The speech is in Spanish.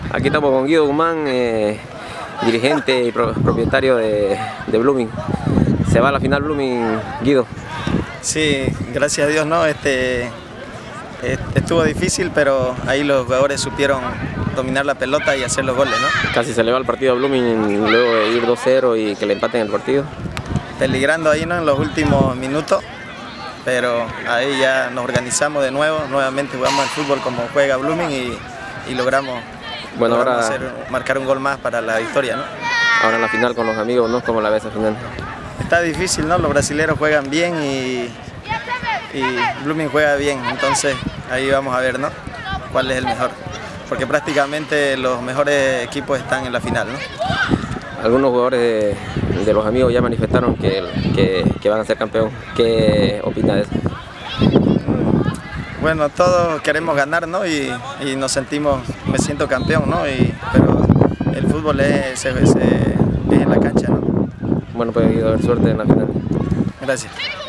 Aquí estamos con Guido Guzmán, dirigente y propietario de Blooming. Se va a la final Blooming, Guido. Sí, gracias a Dios, ¿no? Estuvo difícil, pero ahí los jugadores supieron dominar la pelota y hacer los goles, ¿no? Casi se le va el partido a Blooming luego de ir 2-0 y que le empaten el partido. Peligrando ahí, ¿no? En los últimos minutos, pero ahí ya nos organizamos de nuevo, nuevamente jugamos al fútbol como juega Blooming y logramos, marcar un gol más para la victoria, ¿no? Ahora en la final con los amigos, ¿no? ¿Cómo la ves al final? Está difícil, ¿no? Los brasileños juegan bien y Blooming juega bien, entonces ahí vamos a ver, ¿no? Cuál es el mejor, porque prácticamente los mejores equipos están en la final, ¿no? Algunos jugadores de los amigos ya manifestaron que van a ser campeón. ¿Qué opina de eso? Bueno, todos queremos ganar, ¿no? Y me siento campeón, ¿no? Pero el fútbol es en la cancha, ¿no? Bueno, pues Guido, a ver, suerte en la final. Gracias.